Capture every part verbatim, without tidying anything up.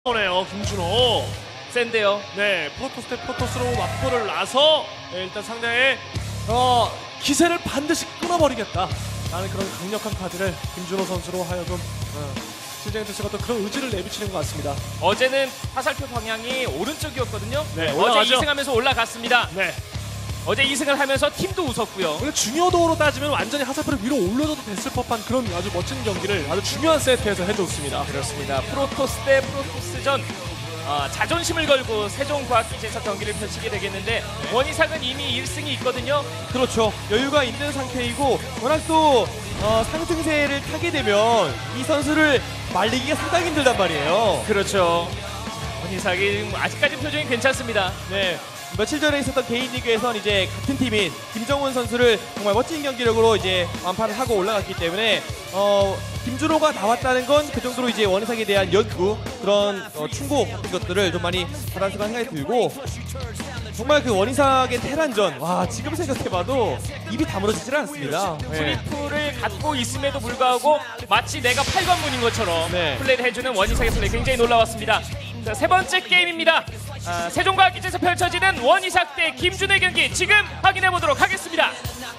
오네요 김준호. 센데요. 네, 프로토스 대 프로토스로 맞고를 나서 네, 일단 상대의 어, 기세를 반드시 끊어버리겠다 라는 그런 강력한 카드를 김준호 선수로 하여금 어, 신재현 또 그런 의지를 내비치는 것 같습니다. 어제는 화살표 방향이 오른쪽이었거든요. 네, 어제 올라가죠. 이승하면서 올라갔습니다. 네, 어제 이승을 하면서 팀도 웃었고요. 오늘 중요도로 따지면 완전히 하사표를 위로 올려줘도 됐을 법한 그런 아주 멋진 경기를 아주 중요한 세트에서 해줬습니다. 그렇습니다. 프로토스 대 프로토스전 어, 자존심을 걸고 세종과학기지에서 경기를 펼치게 되겠는데 네. 원희삭은 이미 일 승이 있거든요. 그렇죠. 여유가 있는 상태이고 워낙 또 어, 상승세를 타게 되면 이 선수를 말리기가 상당히 힘들단 말이에요. 그렇죠. 원희삭이 아직까지 표정이 괜찮습니다. 네. 며칠 전에 있었던 개인 리그에선 이제 같은 팀인 김정훈 선수를 정말 멋진 경기력으로 이제 완파를 하고 올라갔기 때문에 어, 김준호가 나왔다는 건 그 정도로 이제 원희삭에 대한 연구 그런 어, 충고 같은 것들을 좀 많이 받았을 거란 생각이 들고 정말 그 원희삭의 테란전 와 지금 생각해봐도 입이 다물어지질 않습니다. 네. 트리플을 갖고 있음에도 불구하고 마치 내가 팔관문인 것처럼 네. 플레이를 해주는 원희삭의 플레이 굉장히 놀라웠습니다. 자, 세 번째 게임입니다. 아, 세종과학기지에서 펼쳐지는 원희삭 대 김준호의 경기 지금 확인해 보도록 하겠습니다.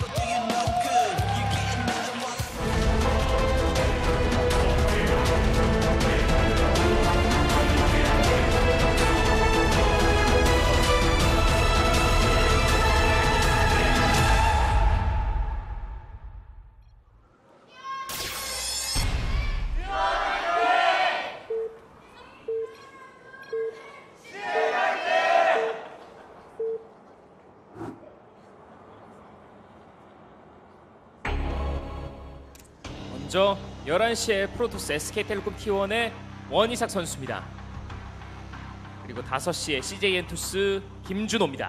먼저 열한 시에 프로토스 에스케이텔레콤 티원의 원희삭 선수입니다. 그리고 다섯 시에 씨제이 엔투스 김준호입니다.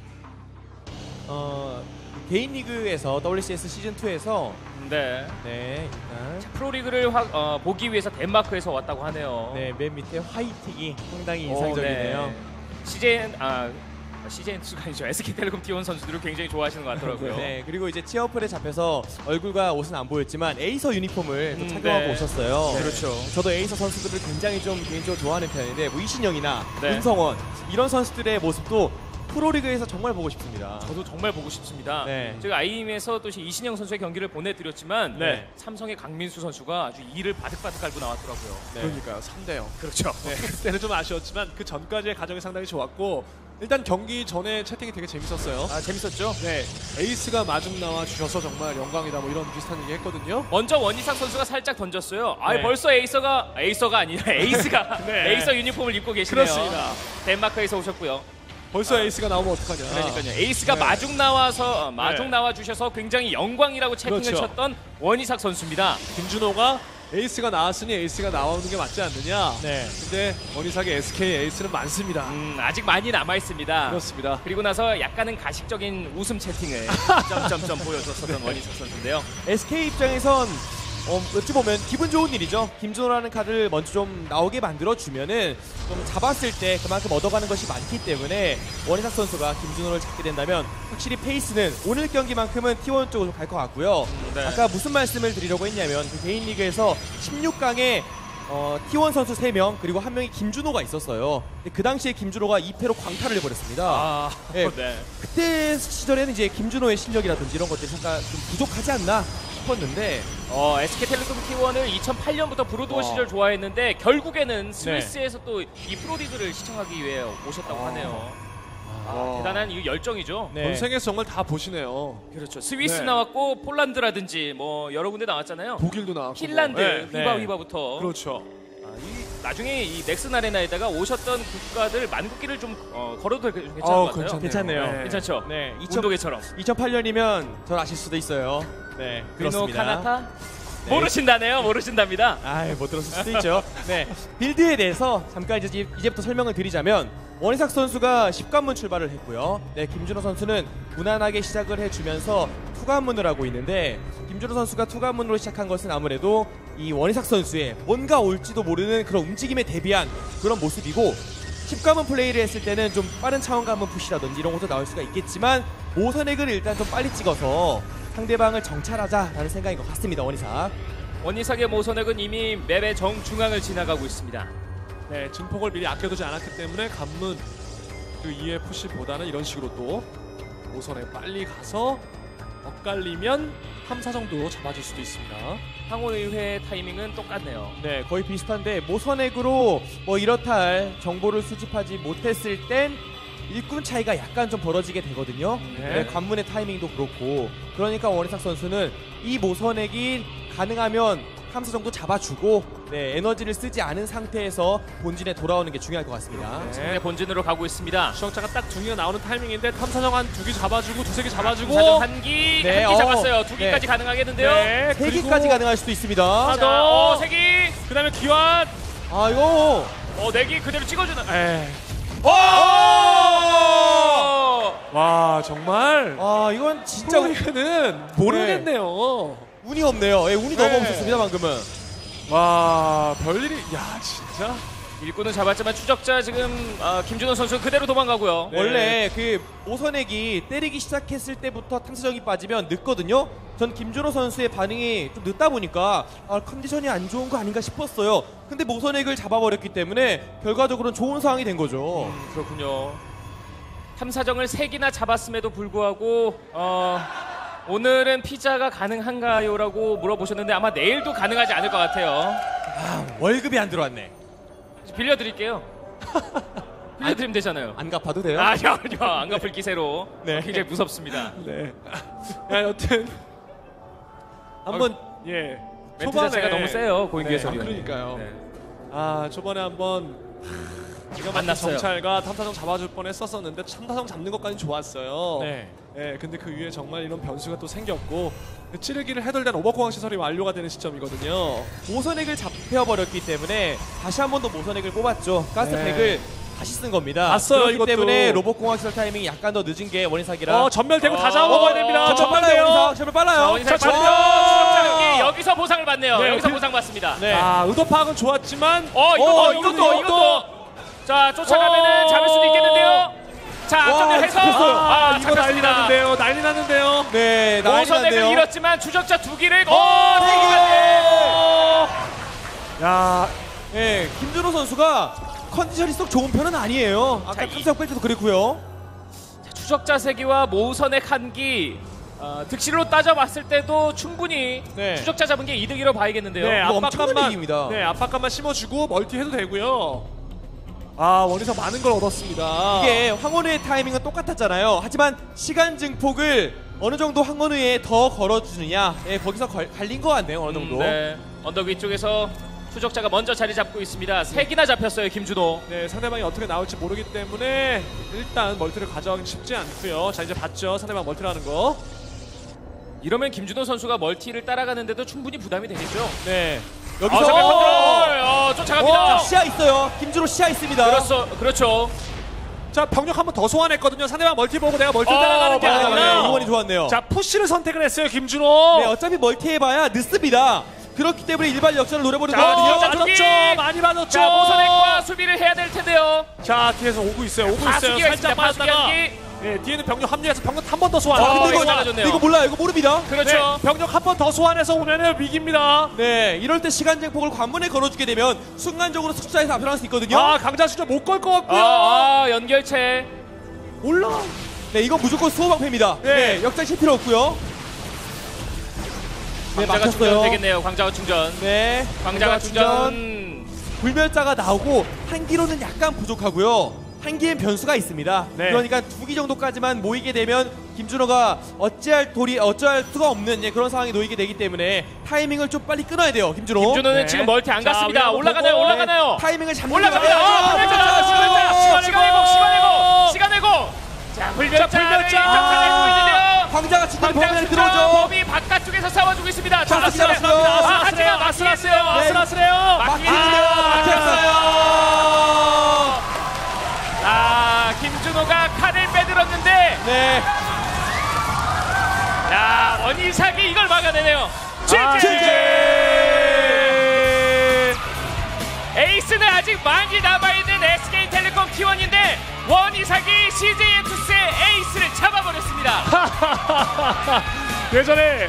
어, 개인 리그에서 더블유씨에스 시즌이에서 네. 네 일단 프로리그를 화, 어, 보기 위해서 덴마크에서 왔다고 하네요. 네, 맨 밑에 화이팅이 상당히 오, 인상적이네요. 네. 씨제이 아 씨제이 엔투스가 아니죠. 에스케이텔레콤 티원 선수들을 굉장히 좋아하시는 것 같더라고요. 네, 그리고 이제 티어풀에 잡혀서 얼굴과 옷은 안 보였지만 에이서 유니폼을 또 음, 착용하고 네. 오셨어요. 네. 그렇죠. 저도 에이서 선수들을 굉장히 좀 개인적으로 좋아하는 편인데 뭐 이신영이나 네. 윤성원 이런 선수들의 모습도 프로리그에서 정말 보고 싶습니다. 저도 정말 보고 싶습니다. 네. 제가 아이엠에서 또 이신영 선수의 경기를 보내드렸지만 네. 삼성의 강민수 선수가 아주 이를 바득바득 깔고 나왔더라고요. 네. 그러니까요, 삼 대 영. 그렇죠. 네, 그때는 좀 아쉬웠지만 그 전까지의 과정이 상당히 좋았고 일단 경기 전에 채팅이 되게 재밌었어요. 아 재밌었죠? 네, 에이스가 마중 나와 주셔서 정말 영광이다 뭐 이런 비슷한 얘기 했거든요. 먼저 원희삭 선수가 살짝 던졌어요. 아 네. 벌써 에이서가 에이서가 아니라 에이스가 네. 에이서 유니폼을 입고 계시네요. 그렇습니다. 덴마크에서 오셨고요. 벌써 에이스가 나오면 어떡하냐. 그러니까요. 에이스가 네. 마중 나와서 어, 마중 네. 나와 주셔서 굉장히 영광이라고 채팅을 그렇죠. 쳤던 원희삭 선수입니다. 김준호가 에이스가 나왔으니 에이스가 나오는 게 맞지 않느냐. 네. 근데 원희삭의 에스케이 에이스는 많습니다. 음, 아직 많이 남아 있습니다. 그렇습니다. 그리고 나서 약간은 가식적인 웃음 채팅을 점점점 보여줬었던 원희삭 선수인데요. 에스케이 입장에선 어, 어찌 보면 기분 좋은 일이죠. 김준호라는 카드를 먼저 좀 나오게 만들어주면은 좀 잡았을 때 그만큼 얻어가는 것이 많기 때문에 원희삭 선수가 김준호를 잡게 된다면 확실히 페이스는 오늘 경기만큼은 티원 쪽으로 갈 것 같고요. 네. 아까 무슨 말씀을 드리려고 했냐면 그 개인 리그에서 십육 강에 어, 티원 선수 세 명 그리고 한 명이 김준호가 있었어요. 근데 그 당시에 김준호가 이 패로 광탈을 해버렸습니다. 아, 네. 네. 그때 시절에는 이제 김준호의 실력이라든지 이런 것들이 잠깐 좀 부족하지 않나 싶었는데 어, 에스케이텔레콤 티원을 이천팔 년부터 브로드워 어. 시절 좋아했는데 결국에는 스위스에서 또 이 프로리그를 시청하기 위해 오셨다고 어. 하네요. 아, 와. 대단한 이 열정이죠. 네. 전 세계에서 정말 다 보시네요. 그렇죠. 스위스 네. 나왔고 폴란드라든지 뭐 여러 군데 나왔잖아요. 독일도 나왔고. 핀란드, 네. 네. 휘바 휘바부터. 그렇죠. 아, 이, 나중에 이 넥슨 아레나에다가 오셨던 국가들 만국기를 좀 어, 걸어도 괜찮을 어우, 것 같아요. 괜찮네요. 괜찮네요. 네. 괜찮죠? 네, 운동회처럼. 이천팔 년이면 전 아실 수도 있어요. 네, 그리노 그렇습니다. 카나타? 네. 모르신다네요. 모르신답니다. 아이, 못 들었을 수도 있죠. 네, 빌드에 대해서 잠깐 이제 이제부터 설명을 드리자면 원희삭 선수가 십 관문 출발을 했고요. 네, 김준호 선수는 무난하게 시작을 해주면서 투관문을 하고 있는데 김준호 선수가 투관문으로 시작한 것은 아무래도 이 원희삭 선수의 뭔가 올지도 모르는 그런 움직임에 대비한 그런 모습이고 십 관문 플레이를 했을 때는 좀 빠른 차원 관문 푸시라든지 이런 것도 나올 수가 있겠지만 모선액을 일단 좀 빨리 찍어서 상대방을 정찰하자라는 생각인 것 같습니다. 원희삭. 원희삭의 모선액은 이미 맵의 정중앙을 지나가고 있습니다. 네, 증폭을 미리 아껴두지 않았기 때문에 관문 그 이후의 푸시보다는 이런 식으로 또 오선에 빨리 가서 엇갈리면 탐사 정도 잡아줄 수도 있습니다. 황혼의회 타이밍은 똑같네요. 네, 거의 비슷한데 모선액으로 뭐 이렇다 할 정보를 수집하지 못했을 땐 일꾼 차이가 약간 좀 벌어지게 되거든요. 네. 네, 관문의 타이밍도 그렇고 그러니까 원희삭 선수는 이 모선액이 가능하면 탐사 정도 잡아주고 네, 에너지를 쓰지 않은 상태에서 본진에 돌아오는 게 중요할 것 같습니다. 상대 본진으로 가고 있습니다. 추적자가 딱 두 개가 나오는 타이밍인데 탐사정 한 두 개 잡아주고 두세 개 잡아주고 사정 한기 네, 한기 어, 잡았어요. 두 네. 개까지 가능하겠는데요. 네, 세 그리고 개까지 가능할 수도 있습니다. 하나 자, 더. 어, 세 기. 그 다음에 기환. 아 이거 어, 네 기 그대로 찍어주는. 에이. 오! 와 정말 아 이건 진짜 운- 프로리그는 모르겠네요. 운이 없네요. 예, 운이 너무 네. 없었습니다 방금은. 와 별일이 야 진짜 일꾼은 잡았지만 추적자 지금 어, 김준호 선수 그대로 도망가고요. 네. 원래 그 오선액이 때리기 시작했을 때부터 탐사정이 빠지면 늦거든요. 전 김준호 선수의 반응이 좀 늦다 보니까 아, 컨디션이 안 좋은 거 아닌가 싶었어요. 근데 모선액을 잡아버렸기 때문에 결과적으로는 좋은 상황이 된 거죠. 음, 그렇군요. 탐사정을 세 개나 잡았음에도 불구하고 어, 오늘은 피자가 가능한가요?라고 물어보셨는데 아마 내일도 가능하지 않을 것 같아요. 아, 월급이 안 들어왔네. 빌려드릴게요. 빌려드리면 되잖아요. 안 갚아도 돼요? 아니요, 아니요. 안 갚을 기세로. 네. 어, 굉장히 무섭습니다. 네. 야 여튼 한번 예 멘트 자체가 너무 세요, 고인규 네, 해설위원. 아, 그러니까요. 네. 아 초반에 한번 기가 막힌 만났어요. 정찰과 탐사정 잡아줄 뻔했었었는데 탐사정 잡는 것까지 좋았어요. 네. 예, 근데 그 위에 정말 이런 변수가 또 생겼고 찌르기를 해돌된 오버공항 시설이 완료가 되는 시점이거든요. 모선액을 잡혀버렸기 때문에 다시 한 번 더 모선액을 뽑았죠. 가스팩을 네. 다시 쓴 겁니다. 봤어요, 그렇기 이것도. 때문에 로봇공학 시설 타이밍이 약간 더 늦은 게 원인삭이라. 어 전멸되고 어, 다 잡아먹어야 됩니다. 어, 저 빨라요, 원인삭. 저를 빨라요. 원인삭 저- 받으면 추적자 한기 여기서 보상을 받네요. 네, 여기서 그- 보상 받습니다. 네. 아 의도 파악은 좋았지만 어, 이것도, 어, 이것도, 이것도, 이것도. 자, 쫓아가면은 어. 잡을 수도 있겠는데요. 자, 와, 앞전면해서 잡혔어요. 아, 이거 난리 잡혔습니다. 났는데요. 난리 났는데요. 네, 난리 오선액을 났네요. 잃었지만 추적자 두 기를 어, 오, 세 기까지. 야, 네, 김준호 선수가 컨디션이 썩 좋은 편은 아니에요. 아까 자, 이- 탐사역 뺄 때도 그랬고요. 추적자 세 기와 모선액 한 기. 어, 득실로 따져봤을 때도 충분히 네. 추적자 잡은 게 이득이라고 봐야겠는데요. 네, 이거 엄청난 압박감만 얘기입니다. 네, 압박감만 심어주고 멀티 해도 되고요. 아, 원희석 많은 걸 얻었습니다. 이게 황원우의 타이밍은 똑같았잖아요. 하지만 시간 증폭을 어느 정도 황원우에 더 걸어주느냐, 예, 거기서 걸, 갈린 것 같네요. 어느 정도. 음, 네. 언덕 위쪽에서 추적자가 먼저 자리 잡고 있습니다. 세 기나 잡혔어요, 김준호. 네, 상대방이 어떻게 나올지 모르기 때문에 일단 멀티를 가져가기 쉽지 않고요. 자, 이제 봤죠. 상대방 멀티를 하는 거. 이러면 김준호 선수가 멀티를 따라가는데도 충분히 부담이 되겠죠. 네. 아, 여기서 잠깐 어, 컨트롤! 어, 쫓아갑니다. 자, 시야 있어요. 김준호 시야 있습니다. 그렇소, 그렇죠. 자, 병력 한 번 더 소환했거든요. 상대방 멀티 보고 내가 멀티를 어, 따라가는 게 맞아요. 아니라. 네, 이번이 좋았네요. 자, 푸시를 선택을 했어요, 김준호. 네, 어차피 멀티 해봐야 늦습니다. 그렇기 때문에 일반 역전을 노려보는 자, 거거든요. 자, 맞았죠. 두기! 많이 맞았죠. 자, 모선액과 수비를 해야 될 텐데요. 자, 뒤에서 오고 있어요. 오고 있어요. 파수기가 살짝 있습니다. 파수기 빠졌다가. 한기. 네, 뒤에는 병력 합류해서 병력 한 번 더 소환. 어, 아, 근데 이거 이거, 잘라줬네요. 이거 몰라요. 이거 모릅니다. 그렇죠. 네, 병력 한 번 더 소환해서 오면은 위기입니다. 네, 이럴 때 시간 증폭을 관문에 걸어주게 되면 순간적으로 숫자에서 앞서갈 수 있거든요. 아, 강자 수저 못 걸 것 같고요. 아, 아, 연결체. 올라. 네, 이건 무조건 수호방패입니다. 네. 네, 역장 칠 필요 없고요. 네, 광자가 충전 막혔어요. 되겠네요. 광자가 충전. 네, 광자가 충전. 불멸자가 나오고 한 기로는 약간 부족하고요. 한 기엔 변수가 있습니다. 네. 그러니까 두 기 정도까지만 모이게 되면 김준호가 어찌할 도리 어찌할 수가 없는 예, 그런 상황에 놓이게 되기 때문에 타이밍을 좀 빨리 끊어야 돼요, 김준호. 김준호는 네. 지금 멀티 안 자, 갔습니다. 우리 한번 올라가나요? 보고. 올라가나요? 타이밍을 잡는 올라갑니다. 게 아, 아니라- 불멸자, 아, 불멸자, 시간 시간 내고, 시간 내고, 시간 내고. 자, 불멸자, 불멸자. 점차내고 있는데요. 광자가 진짜 범위 광장 안에 충전 들어오죠. 법이 바깥쪽에서 싸워주고 있습니다. 자, 아슬아슬해요. 아슬아슬해요. 아, 하지만 아슬아슬해요. 막히겠어요. 아슬아슬해요. 막히는데요. 막혔어요. 아, 김준호가 칼을 빼들었는데, 네. 야, 원희삭이 이걸 막아내네요. 아, 칠제! 에이스는 아직 많이 남아있는 에스케이텔레콤 티 원인데 원희삭이 씨제이엔투스의 에이스를 잡아버렸습니다. 예전에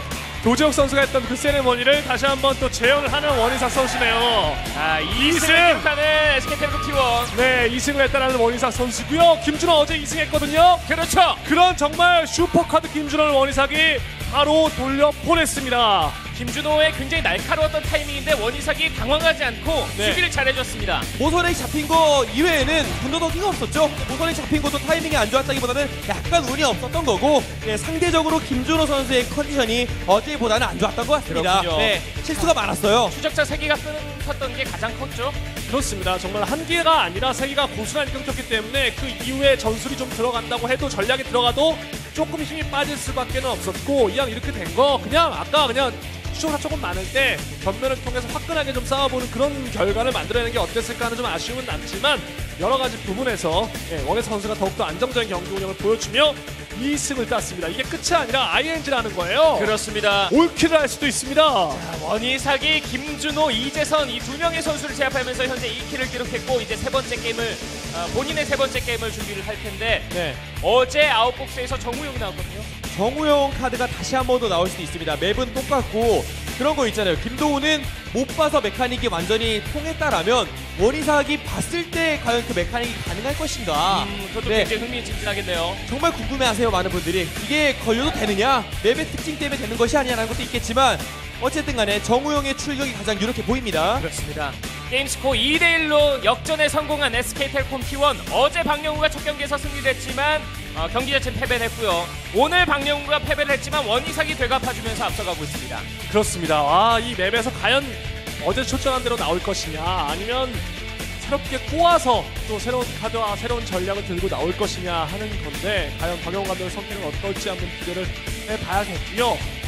도재욱 선수가 했던 그 세레머니를 다시 한번 또 재현을 하는 원희삭 선수네요. 아, 이승! 이 승을 기록하는 에스케이텔레콤 티 원. 네, 이 승을 했다는 원희삭 선수고요. 김준호 어제 이 승 했거든요. 그렇죠. 그런 정말 슈퍼카드 김준호를 원희삭이 바로 돌려보냈습니다. 김준호의 굉장히 날카로웠던 타이밍인데 원희삭이 당황하지 않고 네. 수비를 잘해줬습니다. 모선에 잡힌 거 이외에는 분노덕기가 없었죠. 모선에 잡힌 것도 타이밍이 안 좋았다기보다는 약간 운이 없었던 거고, 예, 상대적으로 김준호 선수의 컨디션이 어제보다는 안 좋았던 것 같습니다. 그렇군요. 네, 실수가 많았어요. 추적자 세 개가 끊겼던 게 가장 컸죠. 그렇습니다. 정말 한 개가 아니라 세 개가 고스란히 끊겼기 때문에 그 이후에 전술이 좀 들어간다고 해도 전략이 들어가도 조금 힘이 빠질 수밖에 없었고, 그냥 이렇게 된 거 그냥 아까 그냥 추적자 조금 많을 때 전면을 통해서 화끈하게 좀 싸워보는 그런 결과를 만들어내는 게 어땠을까 하는 좀 아쉬움은 남지만 여러 가지 부분에서 예, 원희삭 선수가 더욱더 안정적인 경기 운영을 보여주며 이 승을 땄습니다. 이게 끝이 아니라 아이엔지라는 거예요. 그렇습니다. 올킬을 할 수도 있습니다. 원희삭이 김준호, 이재선 이 두 명의 선수를 제압하면서 현재 이 킬을 기록했고 이제 세 번째 게임을 어, 본인의 세 번째 게임을 준비를 할 텐데 네. 어제 아웃복스에서 정우영이 나왔거든요. 정우영 카드가 다시 한 번 더 나올 수도 있습니다. 맵은 똑같고 그런 거 있잖아요. 김도우는 못 봐서 메카닉이 완전히 통했다라면 원희삭이 봤을 때 과연 그 메카닉이 가능할 것인가. 음, 그것도 네. 굉장히 흥미진진하겠네요. 정말 궁금해하세요, 많은 분들이. 이게 걸려도 되느냐, 맵의 특징 때문에 되는 것이 아니냐는 것도 있겠지만 어쨌든 간에 정우영의 출격이 가장 유력해 보입니다. 그렇습니다. 게임스코어 이 대 일로 역전에 성공한 에스케이텔레콤 티 원. 어제 박영우가 첫 경기에서 승리를 했지만 어, 경기 자체는 패배를 했고요. 오늘 박영우가 패배를 했지만 원희삭이 되갚아주면서 앞서가고 있습니다. 그렇습니다. 아, 이 맵에서 과연 어제 초점한 대로 나올 것이냐, 아니면 새롭게 꼬아서 또 새로운 카드와 새로운 전략을 들고 나올 것이냐 하는 건데, 과연 박영우 감독의 선택은 어떨지 한번 기대를 해봐야겠고요.